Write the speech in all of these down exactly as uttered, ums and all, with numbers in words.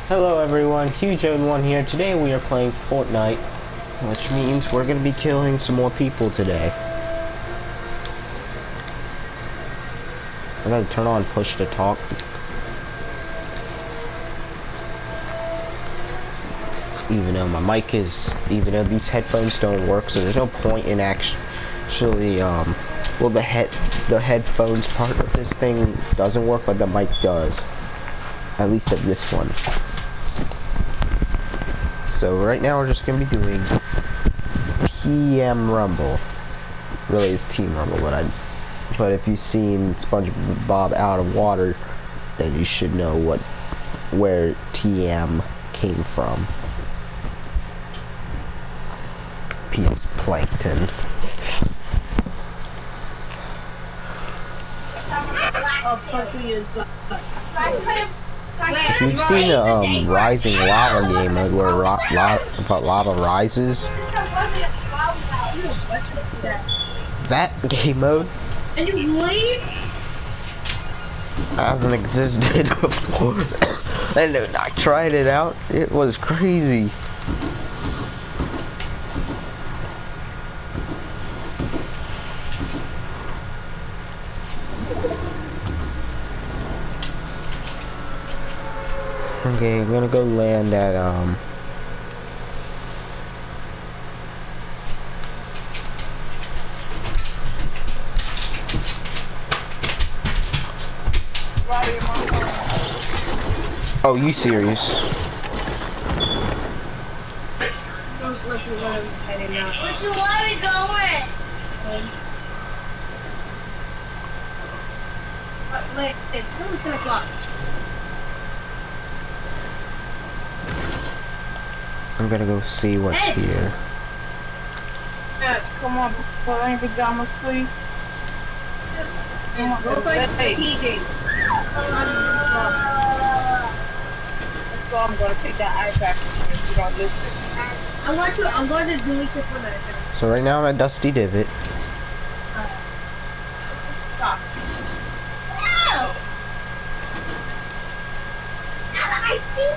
Hello everyone, Huge Owen one here. Today we are playing Fortnite, which means we're gonna be killing some more people today. I'm gonna turn on push to talk. Even though my mic is, even though these headphones don't work, so there's no point in actually, um, well the head, the headphones part of this thing doesn't work, but the mic does. At least of this one. So right now we're just gonna be doing P M Rumble. Really, it's Team Rumble, but I. But if you've seen SpongeBob Out of Water, then you should know what where T M came from. Penis plankton. You've seen a um, Rising Lava game where ro lava, lava rises. That game mode and you leave? hasn't existed before. And I tried it out. It was crazy. Okay, I'm gonna go land at, um... Oh, you serious? Where's your water going? What, wait, it's only ten o'clock. I'm gonna go see what's Hey. here. Yes, come on, put on your pajamas, please. Come on, Go for let's P J. go. I'm gonna take that iPad from you if you don't listen. I'm going to, I'm going to delete your phone. So right now I'm at Dusty Divot. Stop. No! I see.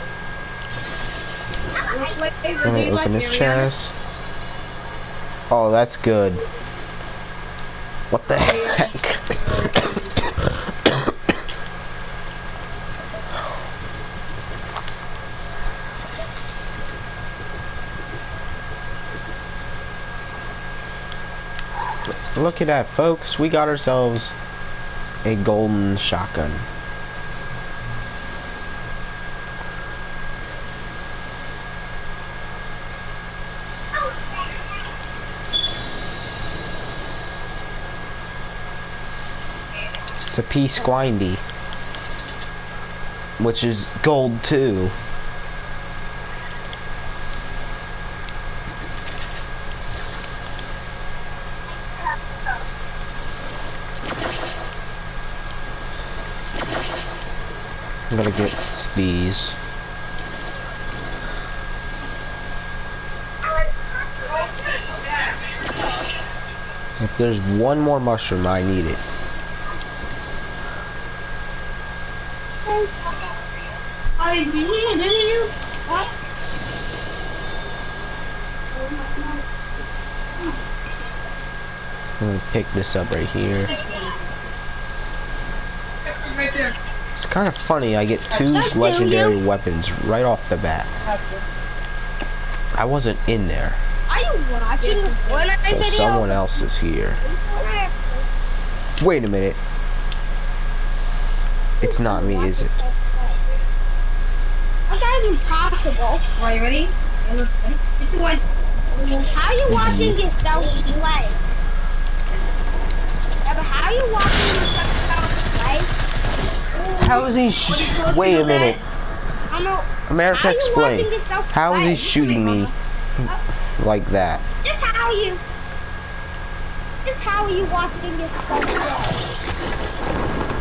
Let me open this chest. Oh, that's good. What the heck? Look at that, folks. We got ourselves a golden shotgun. It's a P Squindy, which is gold too. I'm gonna get these. If there's one more mushroom, I need it. I did you? What? I'm gonna pick this up right here. It's right there. It's kind of funny, I get two legendary weapons right off the bat. I wasn't in there. Are you watching the Fortnite So video? someone else is here. Wait a minute. It's not me, is it? That is impossible. Are you ready? It's one. How are you watching yourself play? Yeah, but how are you watching yourself play? How is he sh- Wait a minute. I know. America, How are you explain. watching yourself How is play? he shooting me like that? Just how are you? Just how are you watching yourself play?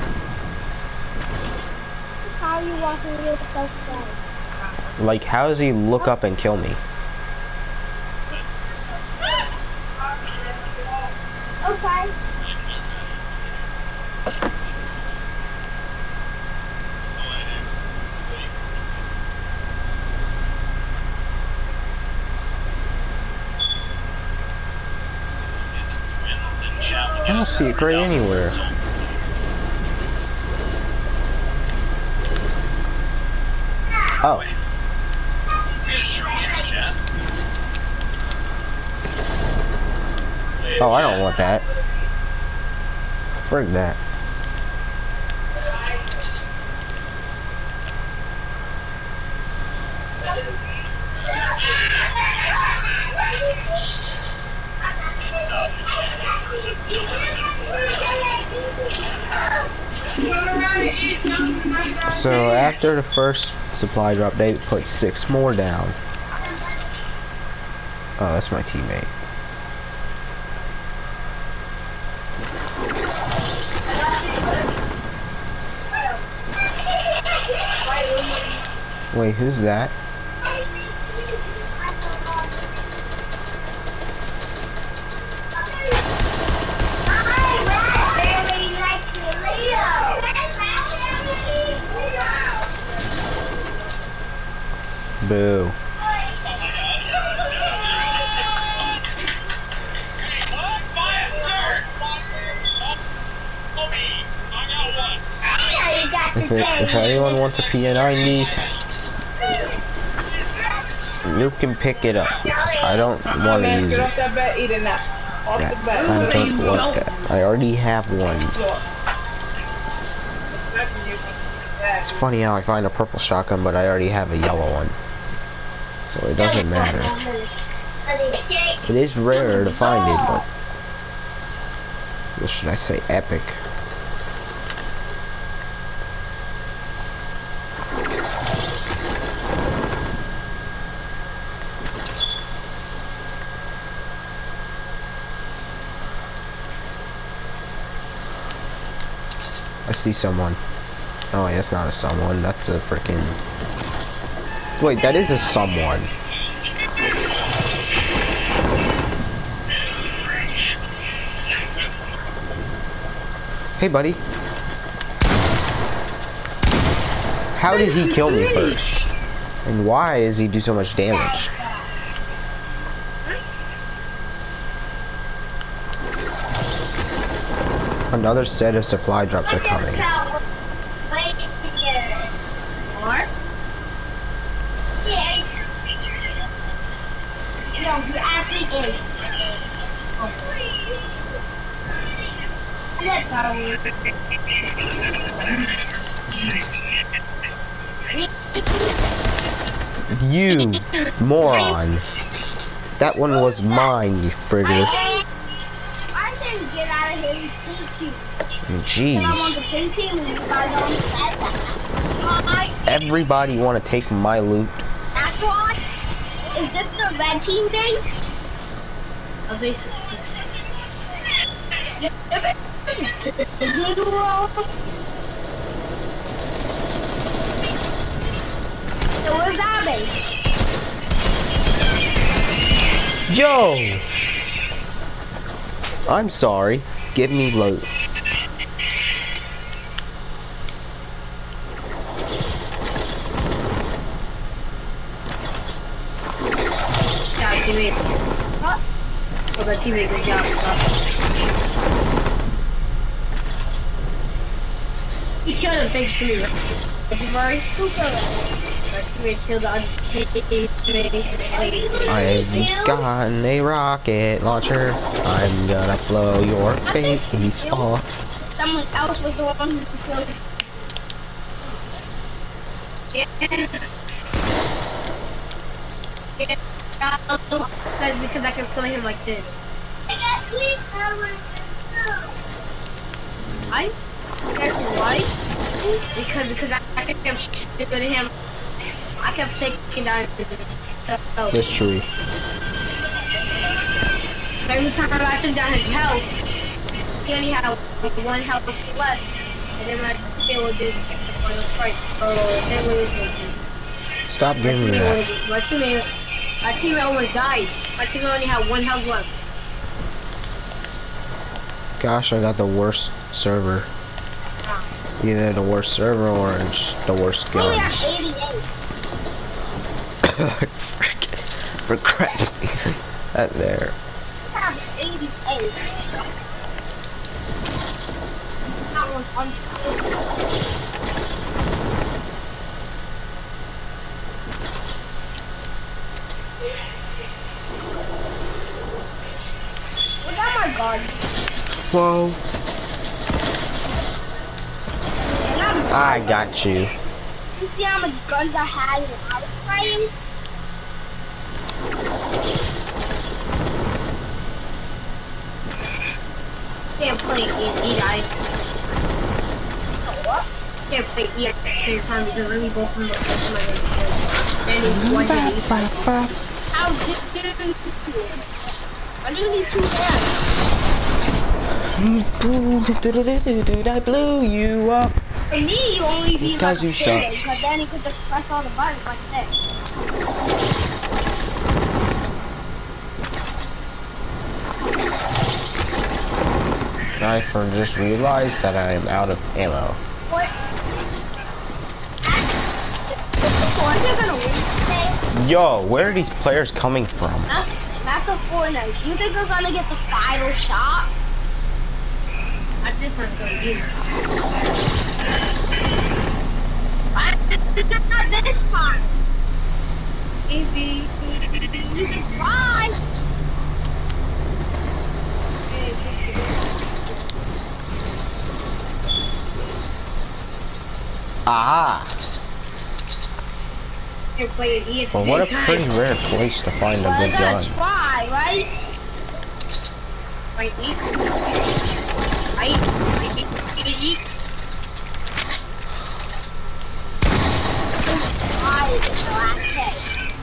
Just how are you watching yourself play? Like, how does he look up and kill me? Okay. I don't see a crate anywhere. Oh. Oh, I don't want that. Frig that. So after the first supply drop, they put six more down. Oh, that's my teammate. Wait, who's that? Boo. If, it, if anyone wants a P ninety, you can pick it up. I don't want to use Get it. off that bed, eat a nut. Off That, the bed. I don't want that. I already have one. It's funny how I find a purple shotgun, but I already have a yellow one. So it doesn't matter. It is rare to find it, but... what should I say? Epic. I see someone. Oh wait, that's not a someone, that's a freaking... wait, that is a someone. Hey buddy. How did he kill me first? And why does he do so much damage? Another set of supply drops are coming. No, he actually is. That's how we... You moron. That one was mine, you frigger. I said get out of here, he's pink team. And I'm on the Jeez. pink team and you guys on the bad side. Everybody wanna take my loot. That's why. Is this the red team base? A base. Disney World. So where's our base? Yo! I'm sorry. Give me loot. Teammate. What? Oh, the teammate, good job. He killed him thanks to me. Very who killed him? My teammate killed the other teammate. I've gotten a rocket launcher. I'm gonna blow your face off. Someone else was the one who killed him. Yeah. Yeah. That's because I kept killing him like this. I guess why? Because because I, I kept shooting him. I kept taking down his health. This tree. Every time I took down his health, he only had one health left. And then my teammate would just get the final strike. Oh, that was Stop giving me that. My teammate, my teammate almost died. My teammate only had one health left. Gosh, I got the worst server. Either the worst server or just the worst We guns. got eighty-eight. For crap. That there. We have eighty-eight. I'm What got my gun? Whoa. And I'm I got you. You see how many guns I had when I was fighting? Can't play E and E, guys. Oh, what? Can't play E at the same time because let me go from the first to my head. And it's one hit each. How did you do it? I just need two hands. I blew you up. For me, you only be Because like you a suck. fairy, because then you could just press all the buttons like this. I for just realized that I am out of ammo. What? Fortnite is gonna win today. Yo, where are these players coming from? That's, that's a Fortnite. Do you think we're gonna get the final shot? At this point, gonna do. Not this time. Maybe you can try. Aha! You're playing E at the Well, same what a time. pretty rare place to find a Well, good I gun. gotta try, right? Right, eat. Right, eat, eat, eat. Try is the last hit.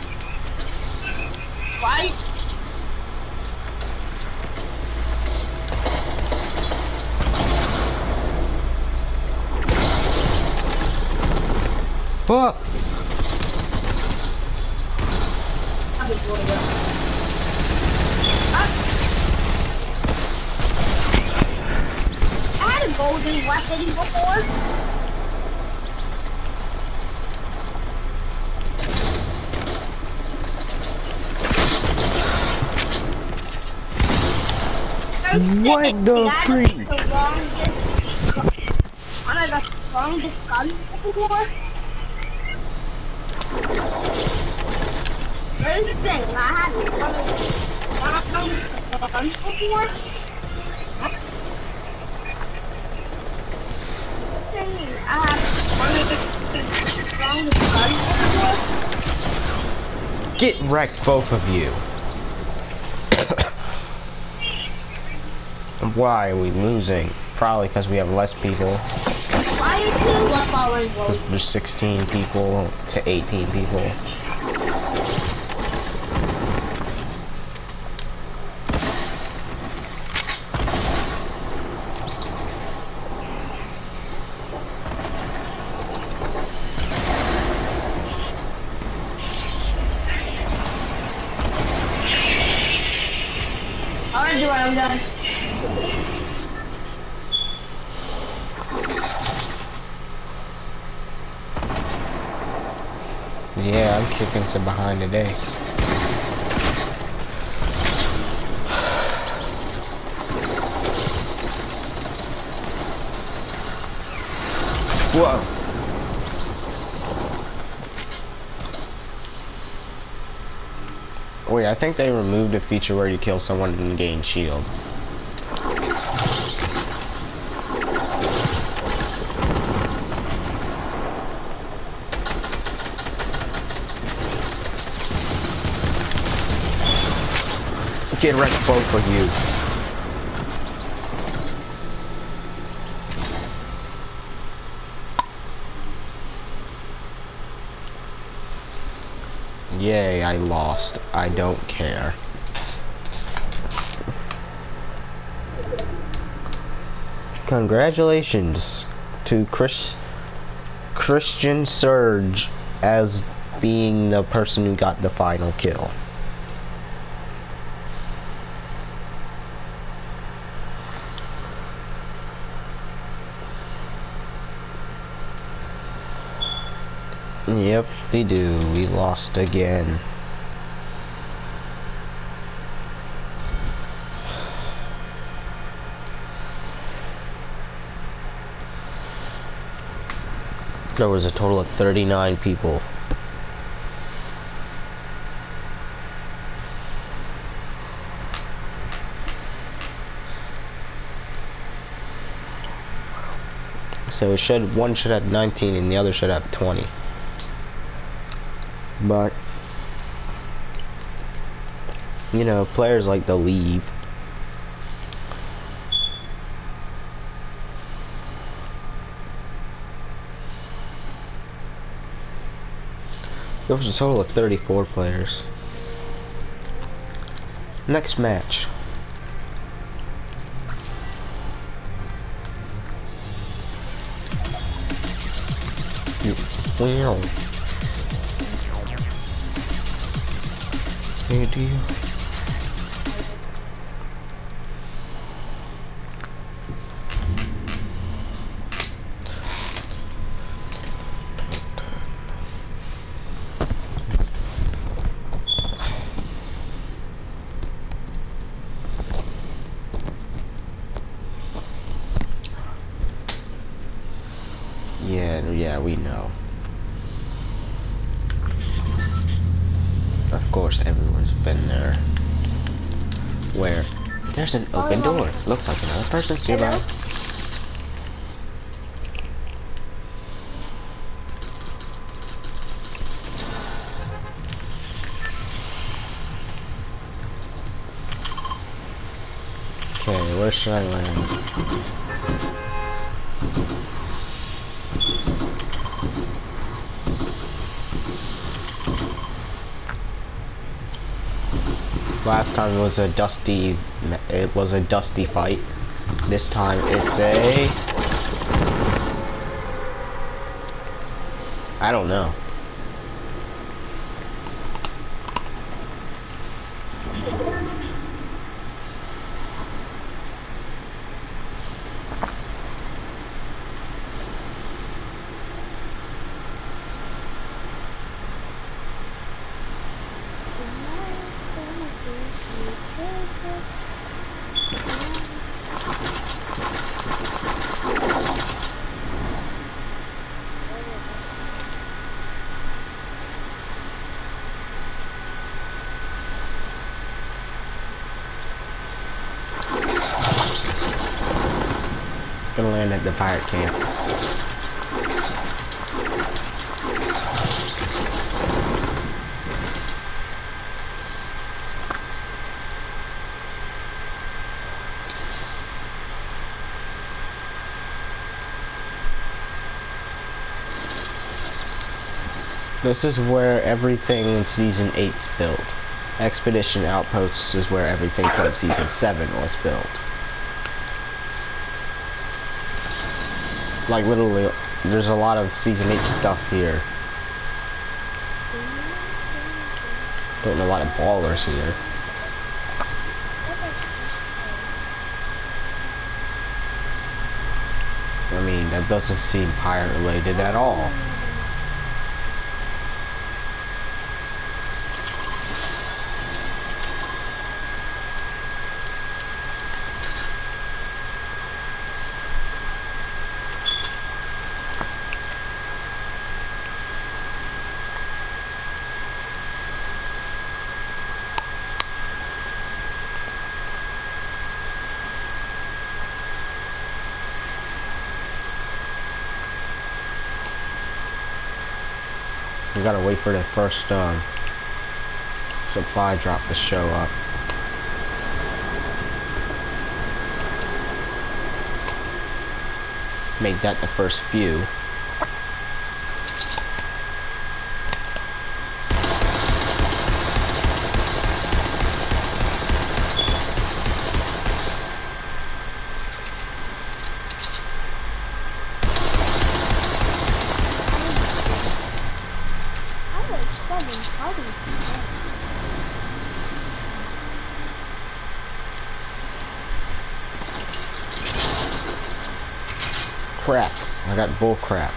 Right? Fuck! I'll be doing it. I had a golden weapon before. What the freak? That is the longest, one of the strongest guns before. Here's the thing, I had one of the strongest guns before. This thing, I had one of the strongest guns before. Get wrecked, both of you. Why are we losing? Probably because we have less people. Why did you look already? Because there's sixteen people to eighteen people. I'm gonna do it, I'm done. Yeah, I'm kicking some behind today. Whoa. Wait, I think they removed a feature where you kill someone and gain shield. Get wrecked, both of you. Yay, I lost. I don't care. Congratulations to Chris Christian Surge as being the person who got the final kill. Yep, they do. We lost again. There was a total of thirty-nine people. So it should, one should have nineteen and the other should have twenty. But you know, players like to leave. There was a total of thirty-four players. Next match. Wow. Hey, do you? Yeah, yeah, we know. Of course, everyone's been there. Where? There's an open Oh, door. Looks like another person's nearby. Okay, where should I land? Last time it was a dusty, it was a dusty fight. This time it's a, I don't know. Gonna land at the pirate camp. This is where everything in Season eight's built. Expedition Outposts is where everything from Season seven was built. Like literally, there's a lot of Season eight stuff here. Don't know a lot of ballers here. I mean, that doesn't seem pirate related at all. We gotta wait for the first um, supply drop to show up. Make that the first few. Crap. I got bull crap.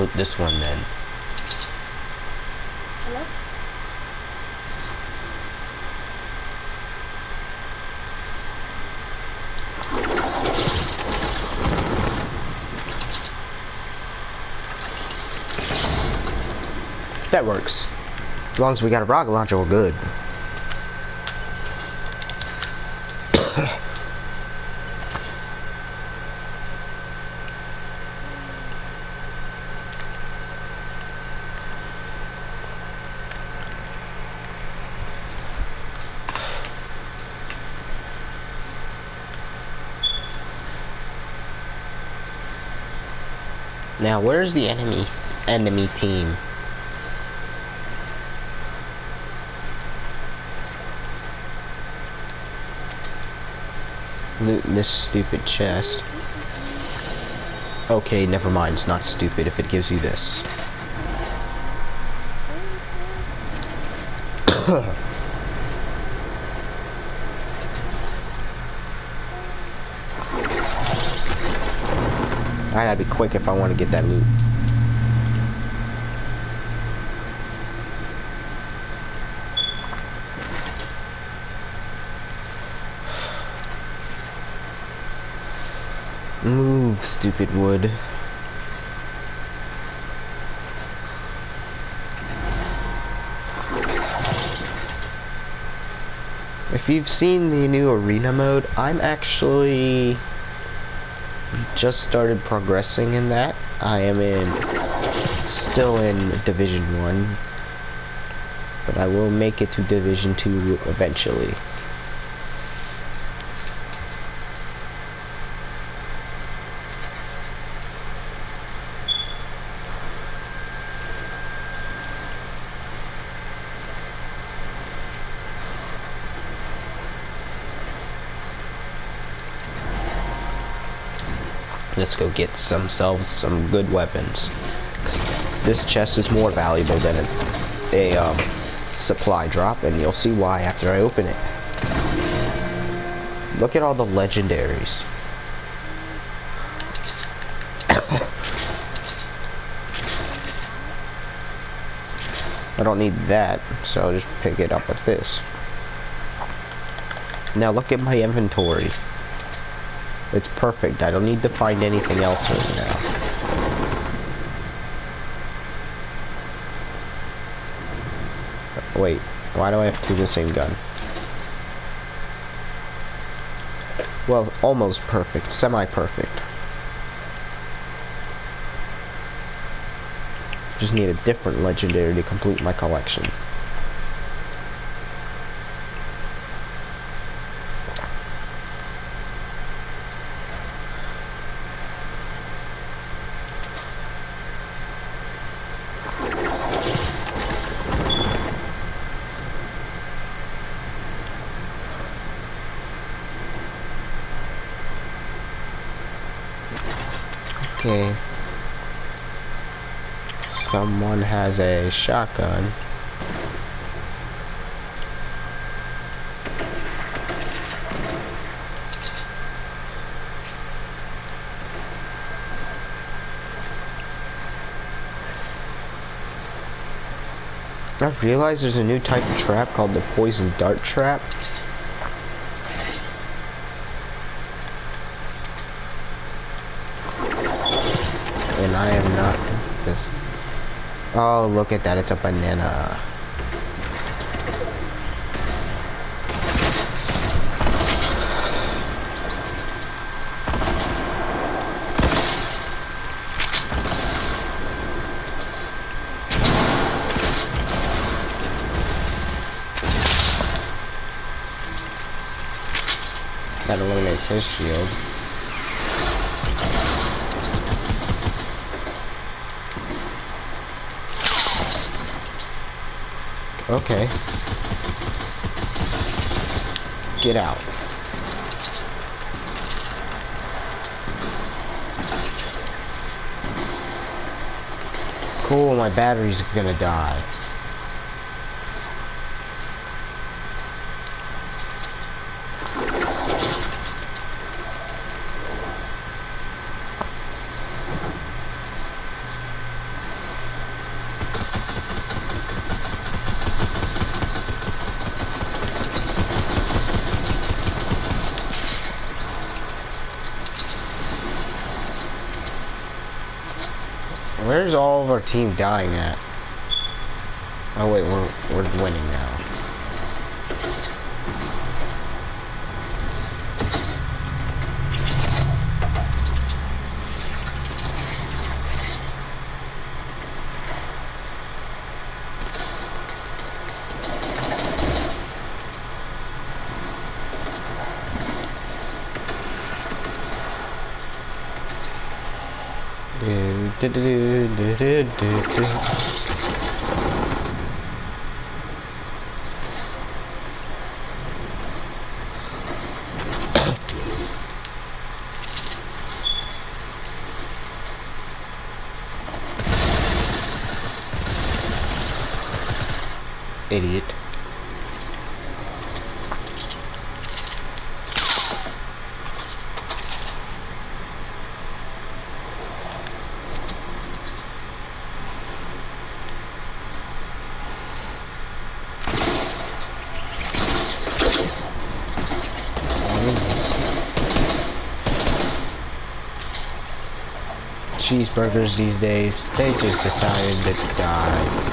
loot this one then. Hello? That works. As long as we got a rocket launcher, we're good. Now, where's the enemy enemy team? Looting this stupid chest. Okay, never mind. It's not stupid if it gives you this. I gotta be quick if I want to get that loot. Move, stupid wood. If you've seen the new arena mode, I'm actually just started progressing in that. I am in still in Division one, but I will make it to Division two eventually. Let's go get some selves some good weapons. This chest is more valuable than a, a um, supply drop, and you'll see why after I open it. Look at all the legendaries. I don't need that, so I'll just pick it up with this. Now look at my inventory. It's perfect. I don't need to find anything else right now. Wait, why do I have to do the same gun? Well, almost perfect. Semi-perfect. Just need a different legendary to complete my collection. Okay. Someone has a shotgun. I've realized there's a new type of trap called the poison dart trap. And I am not this. Oh, look at that, it's a banana. That eliminates his shield. Okay. Get out. Cool, my battery's gonna die. Where's all of our team dying at? Oh wait, we're we're winning now. Do, do, do, do, do, do, do. Idiot. Cheeseburgers these days, they just decided to die.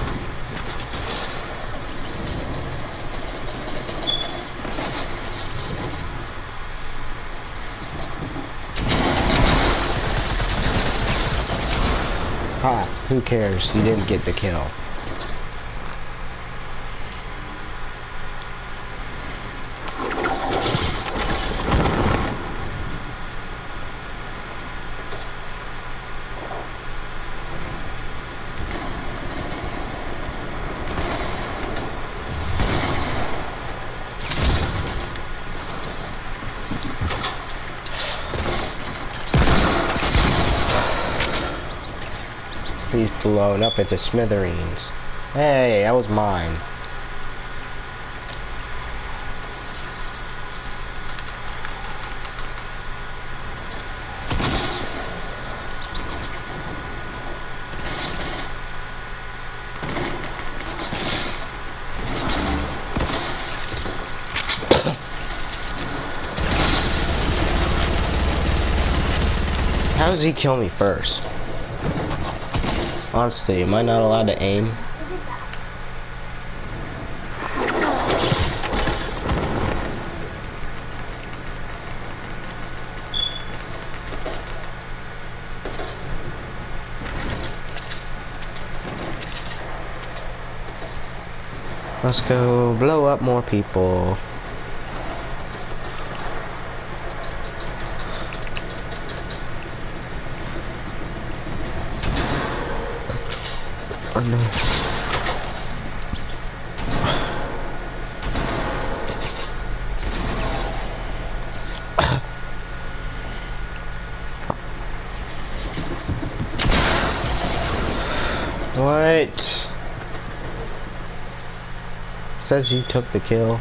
Ha, who cares? You didn't get the kill. He's blown up into smithereens. Hey, that was mine. How does he kill me first? Honestly, am I not allowed to aim? Let's go blow up more people. Oh no. What? Says he took the kill.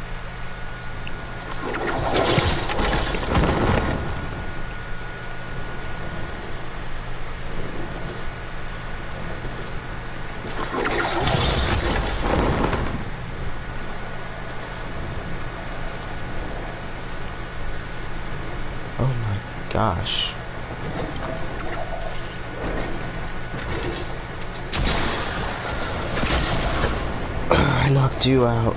Oh my gosh. I knocked you out.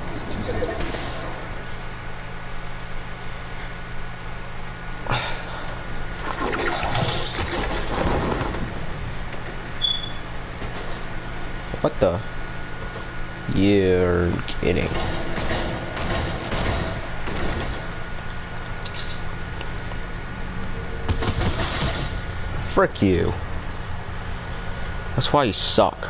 What the? You're kidding. Frick you. That's why you suck.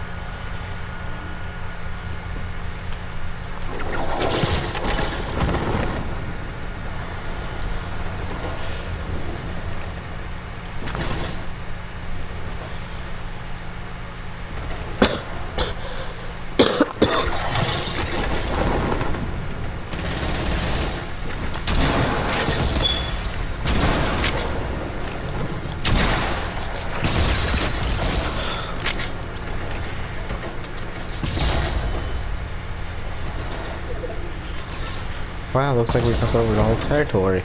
Wow, looks like we took over the whole territory.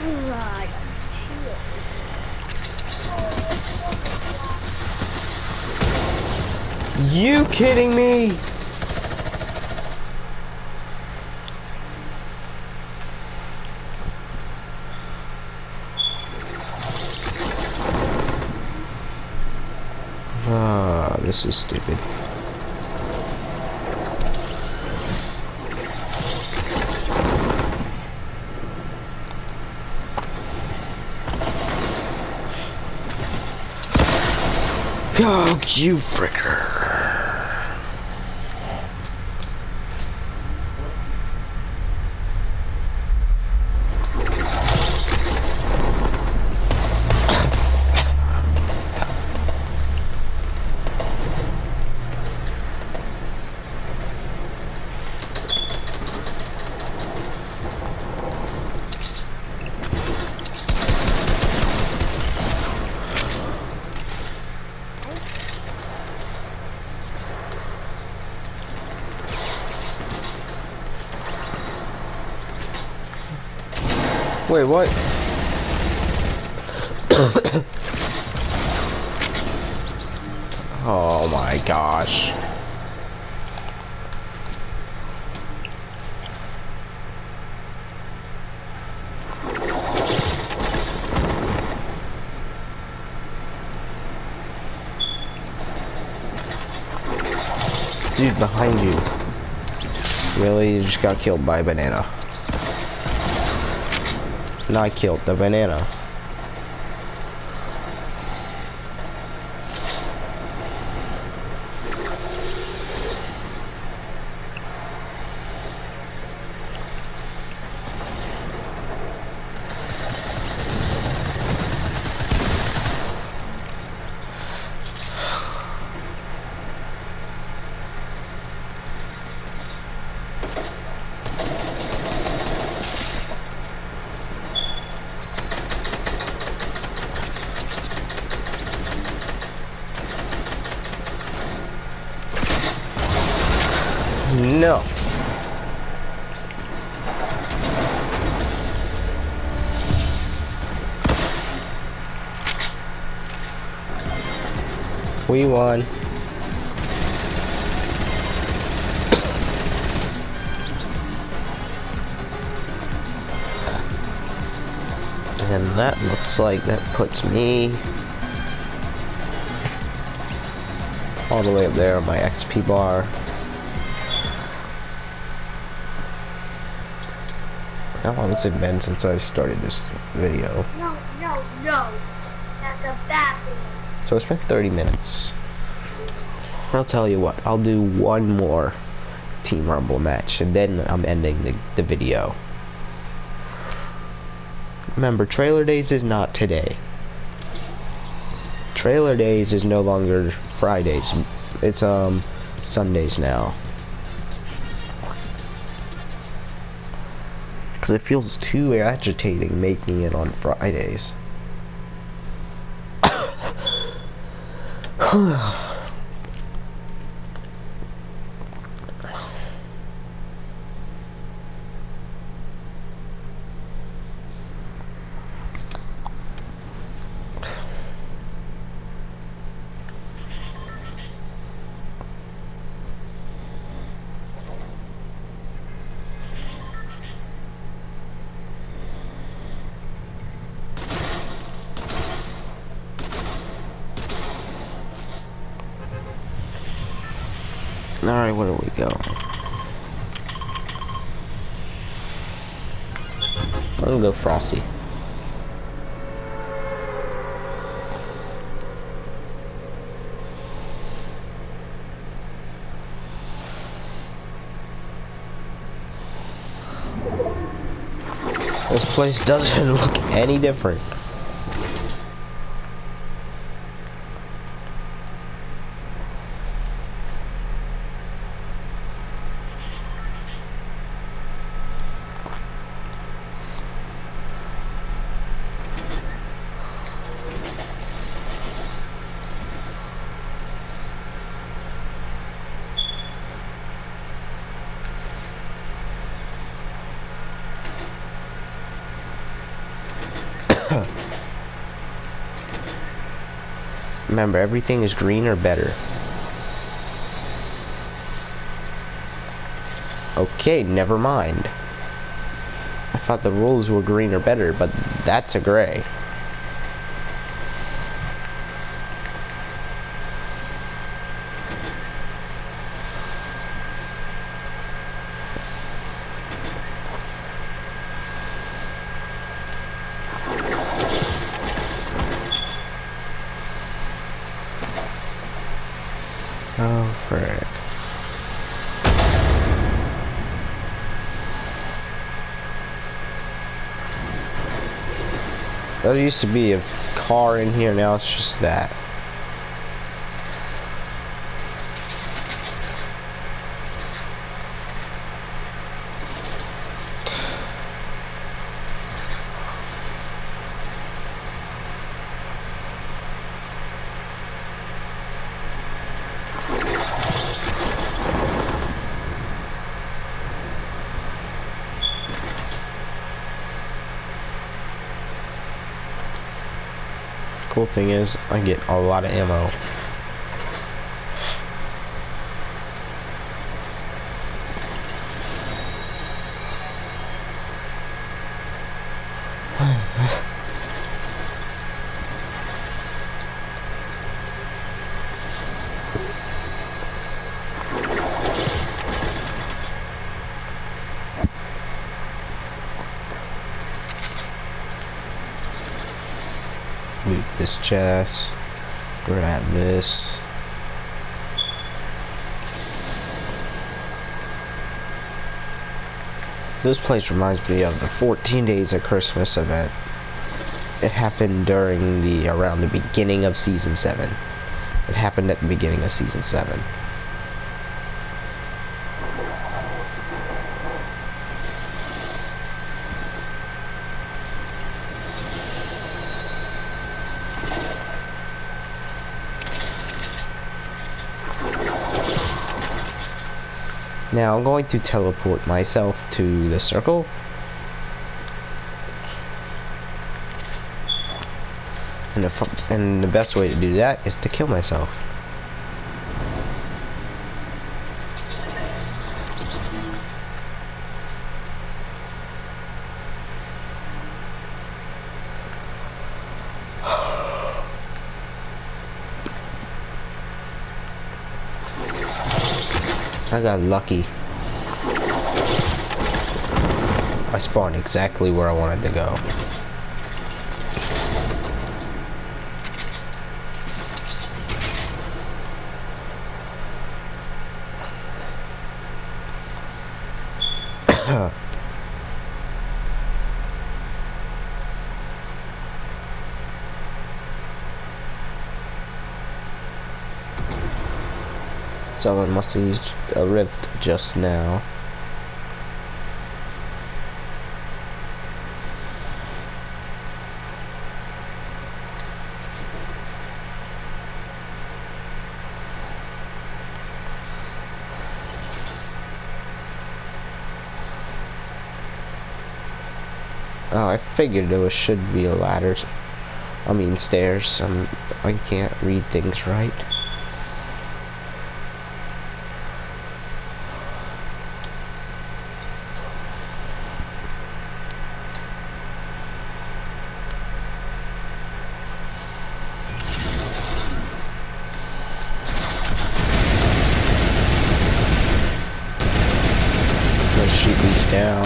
I got chills. You kidding me? Ah, this is stupid. Oh, you fricker. Wait, what? Oh my gosh. Dude, behind you. Really? You just got killed by a banana. Not killed the banana. No. We won. And that looks like that puts me all the way up there on my X P bar. How long has it been since I started this video? No, no, no. That's a bathroom. So it's been thirty minutes. I'll tell you what, I'll do one more Team Rumble match and then I'm ending the, the video. Remember, Trailer Days is not today. Trailer Days is no longer Fridays. It's um Sundays now. Because it feels too agitating making it on Fridays. Alright, where do we go? I'm gonna go Frosty. This place doesn't look any different. Remember, everything is green or better. Okay, never mind. I thought the rules were green or better, but that's a gray. Oh, frick. There used to be a car in here, now it's just that. Cool thing is, I get a lot of ammo. Loot this chest, grab this. This place reminds me of the fourteen days of Christmas event. It happened during the, around the beginning of season seven. It happened at the beginning of season seven. Now I'm going to teleport myself to the circle. And the, and the best way to do that is to kill myself. I got lucky. I spawned exactly where I wanted to go. Someone must have used a rift just now. Oh, I figured there was, should be a ladder. I mean stairs. Um, I can't read things right. Let's shoot these down.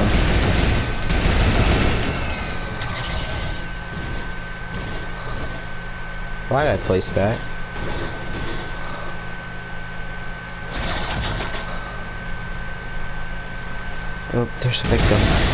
Why did I place that? Oh, there's a victim.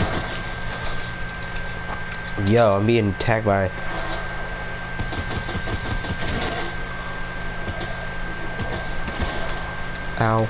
Yo, I'm being attacked by... Ow.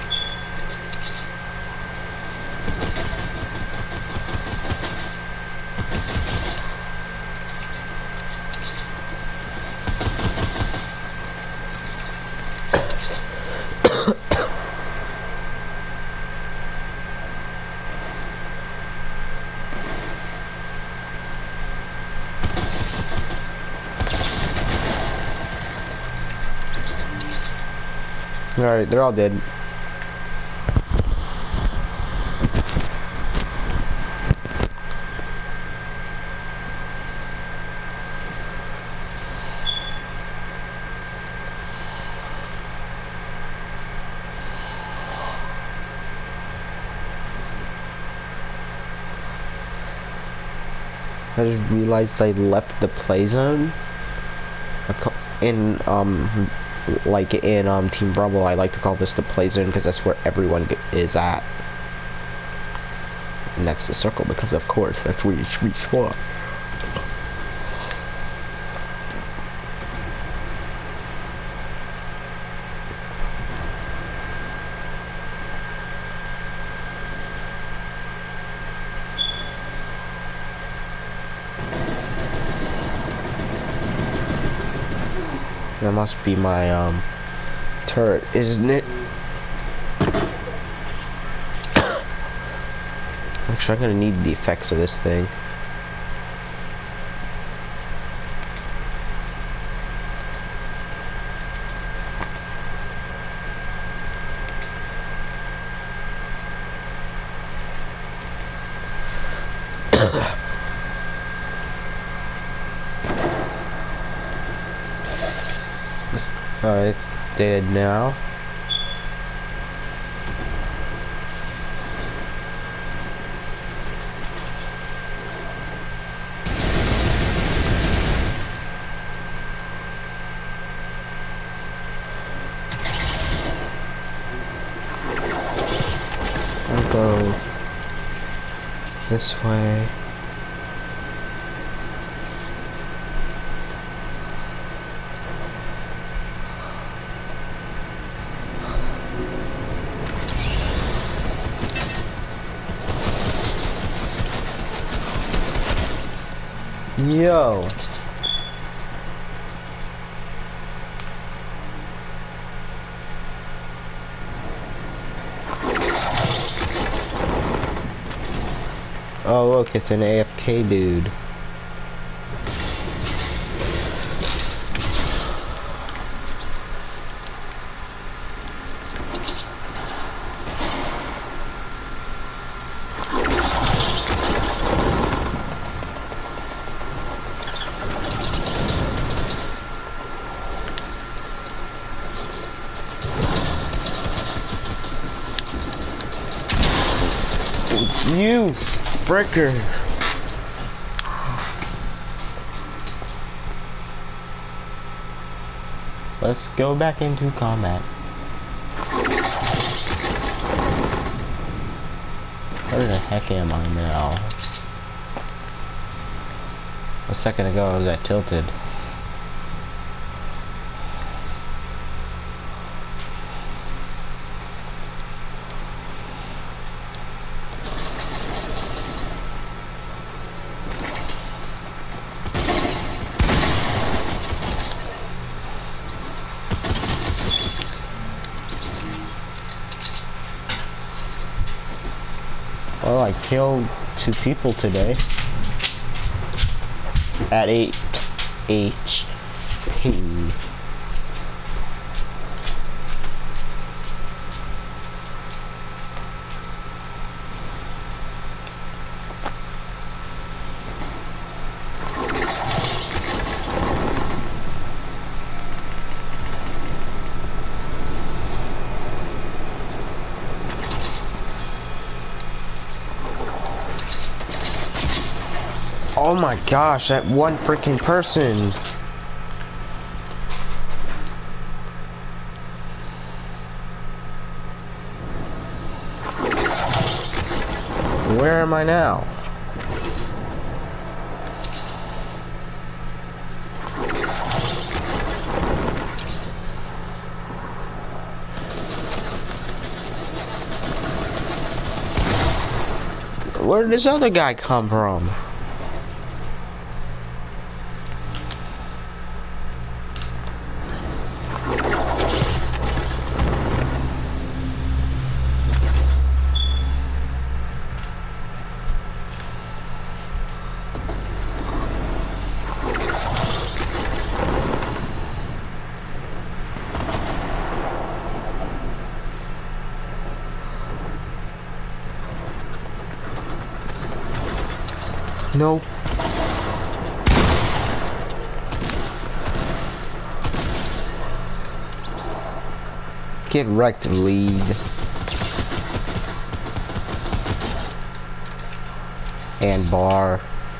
Alright, they're all dead. I just realized I left the play zone. In, um, like in, um, Team Rumble, I like to call this the play zone because that's where everyone is at. And that's the circle because, of course, that's where you respawn. That must be my um turret, isn't it? Actually, I'm gonna need the effects of this thing. Alright, it's dead now. I'll go this way. Yo. Oh look, it's an A F K dude. You fricker. Let's go back into combat. Where the heck am I now? A second ago I was at Tilted. Well, I killed two people today. At eight H P. Oh my gosh, that one freaking person. Where am I now? Where did this other guy come from? Nope. Get wrecked, lead. And bar.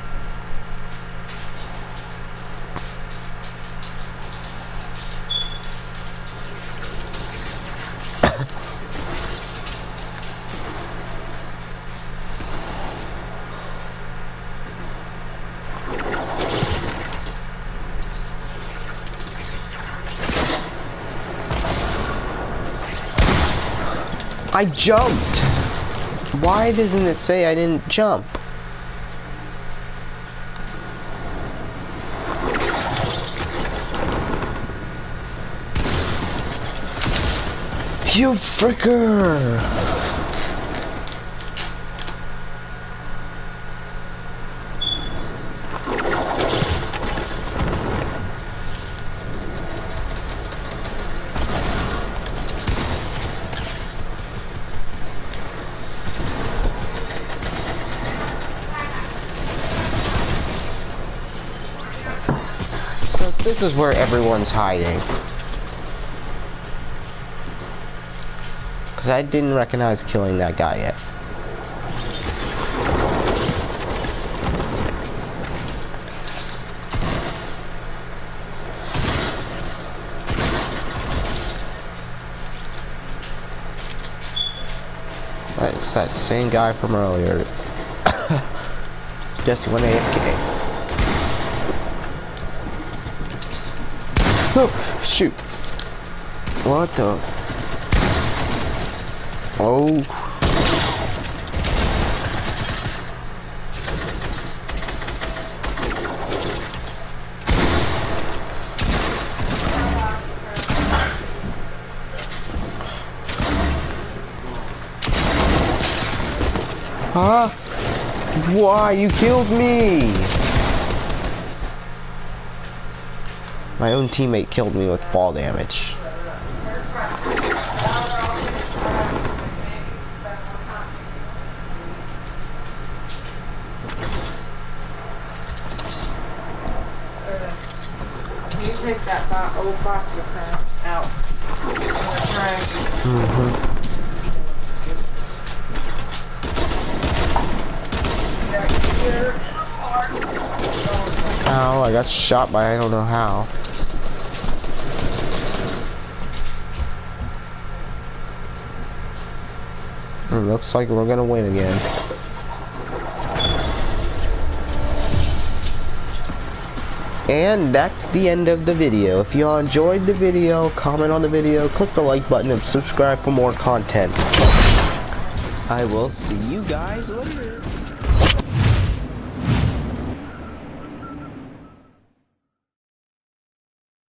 I jumped! Why doesn't it say I didn't jump? You fricker! This is where everyone's hiding. Because I didn't recognize killing that guy yet. It's that same guy from earlier. Just went A F K. Oh, shoot. What the? Oh. Huh? Why? You killed me! My own teammate killed me with fall damage. You take that bo old box of crap out in the trash. Mm-hmm. Ow, I got shot by I don't know how. It looks like we're gonna win again. And that's the end of the video. If you all enjoyed the video, comment on the video, click the like button, and subscribe for more content. I will see you guys later.